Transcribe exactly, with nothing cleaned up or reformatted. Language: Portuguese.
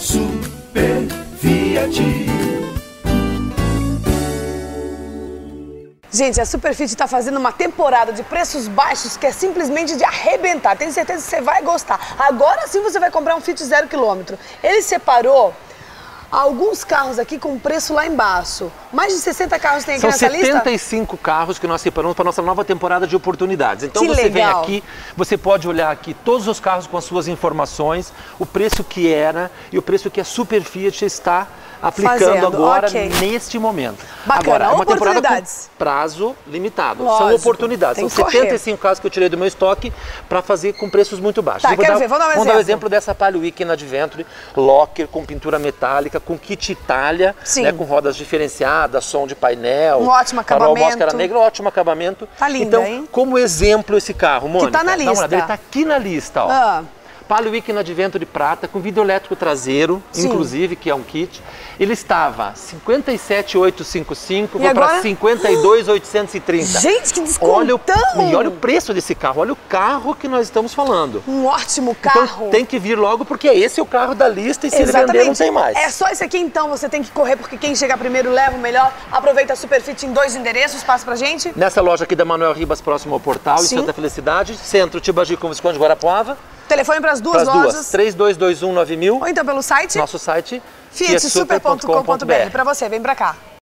Super Fiat. Gente, a Superfit está fazendo uma temporada de preços baixos que é simplesmente de arrebentar. Tenho certeza que você vai gostar. Agora sim você vai comprar um Fit zero quilômetro. Ele separou alguns carros aqui com preço lá embaixo. Mais de sessenta carros tem aqui São nessa lista? São setenta e cinco carros que nós separamos para a nossa nova temporada de oportunidades. Então Que você legal. vem aqui, você pode olhar aqui todos os carros com as suas informações, o preço que era e o preço que a Super Fiat está aplicando Fazendo, agora, okay. neste momento. Bacana, agora, é uma temporada com oportunidades. prazo limitado. Lógico, São oportunidades. tem São que setenta e cinco carros que eu tirei do meu estoque para fazer com preços muito baixos. Tá, Eu vou quero dar, ver, vamos dar um vamos dar o exemplo. exemplo dessa Palio Weekend Adventure, locker com pintura metálica, com kit Itália, né, com rodas diferenciadas, som de painel. Um ótimo acabamento. Máscara negra, ótimo acabamento. Tá lindo, então, hein? como exemplo esse carro, Mônica. Que tá na dá uma lista. olhada, ele tá aqui na lista, ó. Ah. Palio Weekend Adventure de prata, com vidro elétrico traseiro, Sim. inclusive, que é um kit. Ele estava cinquenta e sete mil oitocentos e cinquenta e cinco, E vou agora? para cinquenta e dois mil oitocentos e trinta. Gente, que Olha o, descontão! e olha o preço desse carro, olha o carro que nós estamos falando. Um ótimo carro. Então tem que vir logo, porque esse é o carro da lista e se ele vender não tem mais. É só esse aqui então, você tem que correr, porque quem chegar primeiro leva o melhor. Aproveita a Superfit em dois endereços, passa pra gente. Nessa loja aqui da Manuel Ribas, próximo ao Portal, Sim. em Santa Felicidade, Centro Tibagi com Visconde de Guarapuava. Telefone para as duas Pras lojas. duas, três dois dois um nove mil. Ou então pelo site Nosso site fiat super ponto com ponto br. Para você, vem pra cá.